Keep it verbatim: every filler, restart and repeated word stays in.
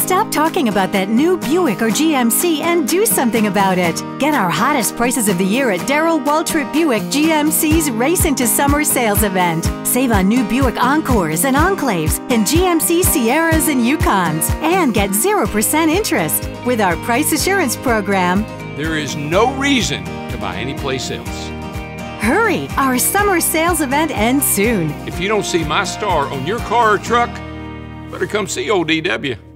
Stop talking about that new Buick or G M C and do something about it. Get our hottest prices of the year at Darrell Waltrip Buick G M C's Race into Summer sales event. Save on new Buick Encores and Enclaves and G M C Sierras and Yukons. And get zero percent interest with our price assurance program. There is no reason to buy any place else. Hurry! Our summer sales event ends soon. If you don't see my star on your car or truck, better come see old D W.